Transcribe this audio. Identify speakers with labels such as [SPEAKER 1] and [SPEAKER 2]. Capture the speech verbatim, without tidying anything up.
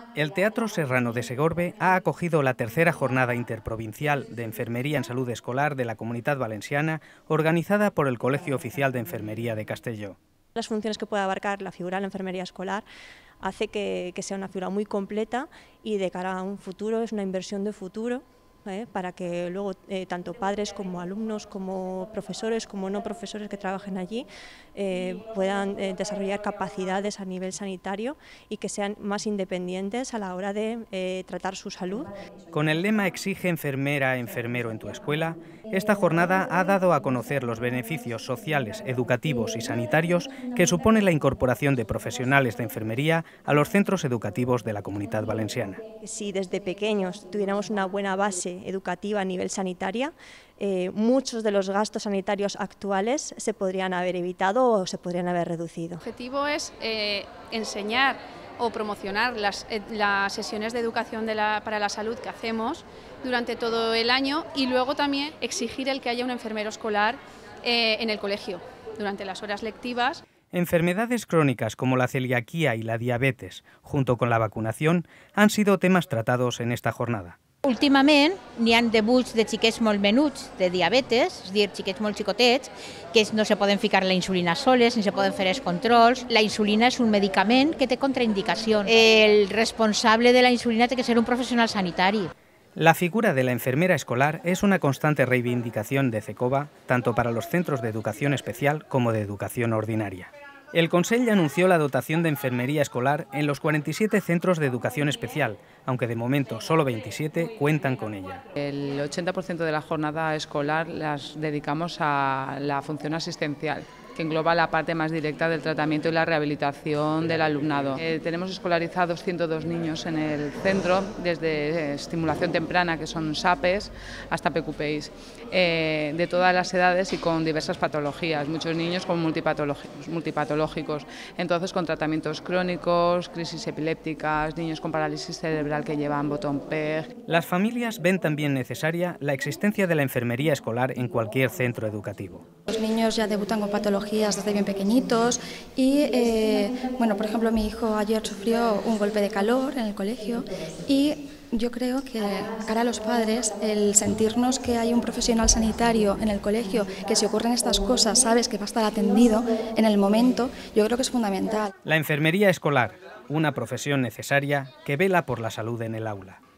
[SPEAKER 1] El Teatro Serrano de Segorbe ha acogido la tercera jornada interprovincial de Enfermería en Salud Escolar de la Comunitat Valenciana, organizada por el Colegio Oficial de Enfermería de Castelló.
[SPEAKER 2] Las funciones que puede abarcar la figura de la enfermería escolar hace que, que sea una figura muy completa y de cara a un futuro es una inversión de futuro. ¿Eh? Para que luego eh, tanto padres como alumnos, como profesores, como no profesores que trabajen allí eh, puedan eh, desarrollar capacidades a nivel sanitario y que sean más independientes a la hora de eh, tratar su salud.
[SPEAKER 1] Con el lema Exige enfermera, enfermero en tu escuela, esta jornada ha dado a conocer los beneficios sociales, educativos y sanitarios que supone la incorporación de profesionales de enfermería a los centros educativos de la Comunitat Valenciana.
[SPEAKER 2] Si desde pequeños tuviéramos una buena base educativa a nivel sanitaria, eh, muchos de los gastos sanitarios actuales se podrían haber evitado o se podrían haber reducido.
[SPEAKER 3] El objetivo es eh, enseñar o promocionar las, eh, las sesiones de educación de la, para la salud que hacemos durante todo el año y luego también exigir el que haya un enfermero escolar eh, en el colegio durante las horas lectivas.
[SPEAKER 1] Enfermedades crónicas como la celiaquía y la diabetes, junto con la vacunación, han sido temas tratados en esta jornada.
[SPEAKER 4] Últimament n'hi ha debuts de xiquets molt menuts de diabetes, és a dir, xiquets molt xicotets, que no se poden ficar la insulina soles, ni se poden fer els controls. La insulina és un medicament que té contraindicació. El responsable de la insulina té que ser un professional sanitari.
[SPEAKER 1] La figura de la enfermera escolar es una constante reivindicación de CECOVA, tanto para los centros de educación especial como de educación ordinaria. El Consell anunció la dotación de enfermería escolar en los cuarenta y siete centros de educación especial, aunque de momento solo veintisiete cuentan con ella.
[SPEAKER 5] El ochenta por ciento de la jornada escolar las dedicamos a la función asistencial, que engloba la parte más directa del tratamiento y la rehabilitación del alumnado. Eh, tenemos escolarizados ciento dos niños en el centro, desde estimulación temprana, que son S A P E S, hasta P Q P Is, eh, de todas las edades y con diversas patologías, muchos niños con multipatológicos, multipatológicos, entonces con tratamientos crónicos, crisis epilépticas, niños con parálisis cerebral que llevan botón P E G.
[SPEAKER 1] Las familias ven también necesaria la existencia de la enfermería escolar en cualquier centro educativo.
[SPEAKER 6] Los niños ya debutan con patologías desde bien pequeñitos y, eh, bueno, por ejemplo, mi hijo ayer sufrió un golpe de calor en el colegio y yo creo que, cara a los padres, el sentirnos que hay un profesional sanitario en el colegio, que si ocurren estas cosas sabes que va a estar atendido en el momento, yo creo que es fundamental.
[SPEAKER 1] La enfermería escolar, una profesión necesaria que vela por la salud en el aula.